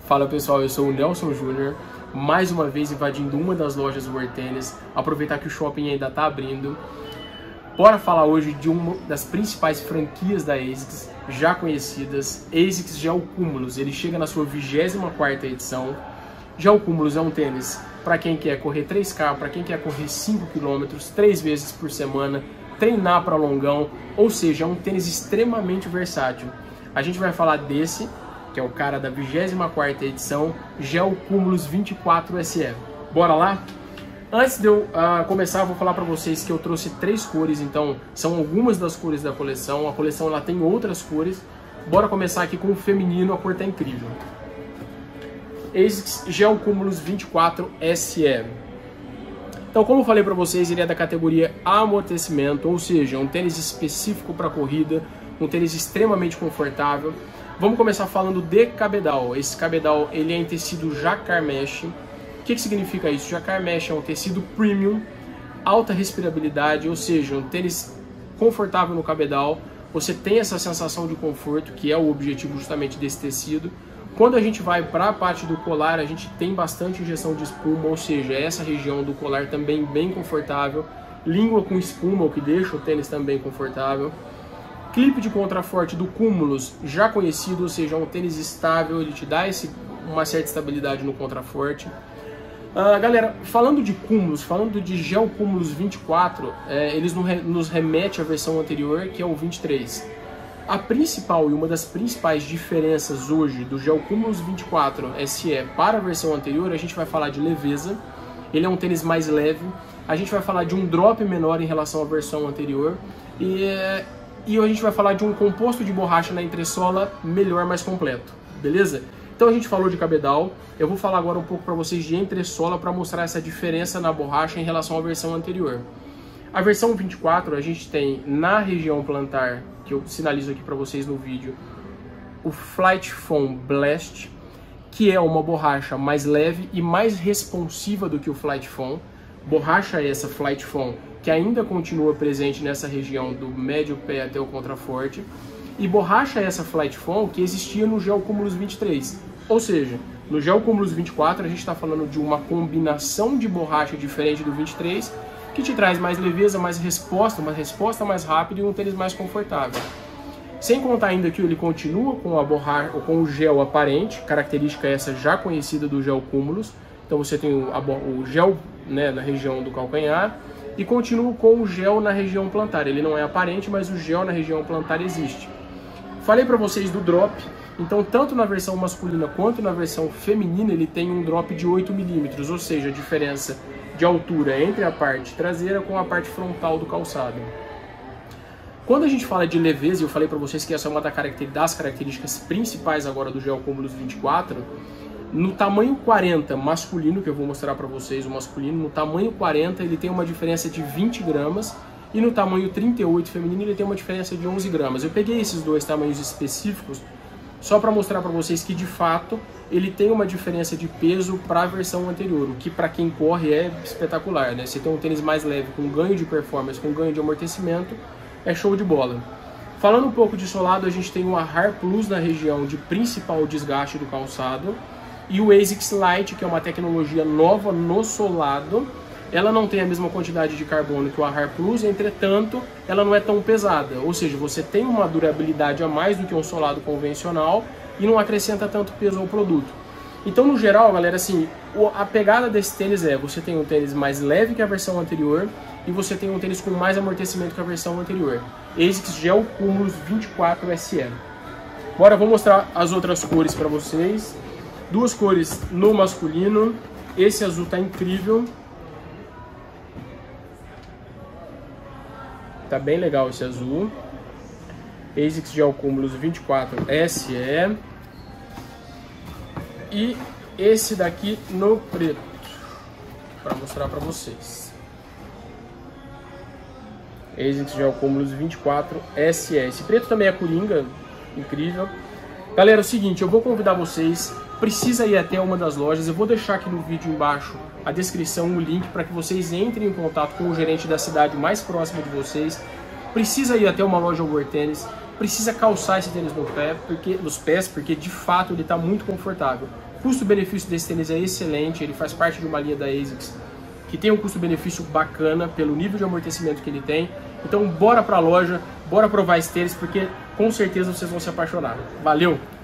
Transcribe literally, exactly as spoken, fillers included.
Fala pessoal, eu sou o Nelson Júnior, mais uma vez invadindo uma das lojas do World Tennis, aproveitar que o shopping ainda está abrindo. Bora falar hoje de uma das principais franquias da ASICS, já conhecidas, ASICS Gel Cumulus. Ele chega na sua vigésima quarta edição. Gel Cumulus é um tênis para quem quer correr três K, para quem quer correr cinco quilômetros, três vezes por semana, treinar para longão, ou seja, é um tênis extremamente versátil. A gente vai falar desse, que é o cara da vigésima quarta edição, Gel Cumulus vinte e quatro S E. Bora lá? Antes de eu uh, começar, eu vou falar para vocês que eu trouxe três cores, então são algumas das cores da coleção. A coleção ela tem outras cores. Bora começar aqui com o feminino, a cor tá incrível. ASICS Gel Cumulus vinte e quatro S E. Então, como eu falei para vocês, ele é da categoria amortecimento, ou seja, um tênis específico para corrida, um tênis extremamente confortável. Vamos começar falando de cabedal. Esse cabedal ele é em tecido Jacquard Mesh. O que, que significa isso? Jacquard Mesh é um tecido premium, alta respirabilidade, ou seja, um tênis confortável no cabedal. Você tem essa sensação de conforto, que é o objetivo justamente desse tecido. Quando a gente vai para a parte do colar, a gente tem bastante injeção de espuma, ou seja, essa região do colar também bem confortável. Língua com espuma, o que deixa o tênis também confortável. Clipe de contraforte do Cumulus, já conhecido, ou seja, é um tênis estável, ele te dá esse, uma certa estabilidade no contraforte. Uh, galera, falando de Cumulus, falando de Gel Cumulus vinte e quatro, é, eles nos remetem à versão anterior, que é o vinte e três. A principal e uma das principais diferenças hoje do Gel Cumulus vinte e quatro S E para a versão anterior, a gente vai falar de leveza. Ele é um tênis mais leve. A gente vai falar de um drop menor em relação à versão anterior. E, e a gente vai falar de um composto de borracha na entressola melhor, mais completo. Beleza? Então a gente falou de cabedal. Eu vou falar agora um pouco para vocês de entressola para mostrar essa diferença na borracha em relação à versão anterior. A versão vinte e quatro a gente tem na região plantar, que eu sinalizo aqui para vocês no vídeo, o Flight Foam Blast, que é uma borracha mais leve e mais responsiva do que o Flight Foam. Borracha essa, Flight Foam, que ainda continua presente nessa região do médio pé até o contraforte. E borracha essa, Flight Foam, que existia no Gel Cumulus vinte e três. Ou seja, no Gel Cumulus vinte e quatro a gente está falando de uma combinação de borracha diferente do vinte e três, que te traz mais leveza, mais resposta, uma resposta mais rápida e um tênis mais confortável. Sem contar ainda que ele continua com a borracha ou com o gel aparente, característica essa já conhecida do Gel Cumulus. Então você tem o, a, o gel, né, na região do calcanhar e continua com o gel na região plantar. Ele não é aparente, mas o gel na região plantar existe. Falei para vocês do drop. Então, tanto na versão masculina quanto na versão feminina, ele tem um drop de oito milímetros, ou seja, a diferença de altura entre a parte traseira com a parte frontal do calçado. Quando a gente fala de leveza, eu falei para vocês que essa é uma das características principais agora do Gel Cumulus vinte e quatro, no tamanho quarenta masculino, que eu vou mostrar para vocês o masculino, no tamanho quarenta ele tem uma diferença de vinte gramas, e no tamanho trinta e oito feminino ele tem uma diferença de onze gramas. Eu peguei esses dois tamanhos específicos só para mostrar para vocês que de fato ele tem uma diferença de peso para a versão anterior, o que para quem corre é espetacular, né? Você tem um tênis mais leve, com ganho de performance, com ganho de amortecimento, é show de bola. Falando um pouco de solado, a gente tem o Ahar Plus na região de principal desgaste do calçado e o ASICS Light, que é uma tecnologia nova no solado. Ela não tem a mesma quantidade de carbono que o Ahar Plus, entretanto, ela não é tão pesada, ou seja, você tem uma durabilidade a mais do que um solado convencional e não acrescenta tanto peso ao produto. Então, no geral, galera, assim, a pegada desse tênis é, você tem um tênis mais leve que a versão anterior e você tem um tênis com mais amortecimento que a versão anterior. ASICS Gel Cumulus vinte e quatro S E. Agora eu vou mostrar as outras cores para vocês. Duas cores no masculino. Esse azul tá incrível. Tá bem legal esse azul. ASICS Gel Cumulus vinte e quatro S E. E esse daqui no preto, para mostrar para vocês. ASICS Gel Cumulus vinte e quatro S E. Esse preto também é coringa, incrível. Galera, é o seguinte, eu vou convidar vocês, precisa ir até uma das lojas, eu vou deixar aqui no vídeo embaixo a descrição, o link para que vocês entrem em contato com o gerente da cidade mais próxima de vocês. Precisa ir até uma loja World Tennis, precisa calçar esse tênis no pé, porque, nos pés, porque de fato ele está muito confortável. Custo-benefício desse tênis é excelente, ele faz parte de uma linha da ASICS que tem um custo-benefício bacana pelo nível de amortecimento que ele tem. Então bora pra loja, bora provar esse tênis, porque com certeza vocês vão se apaixonar. Valeu!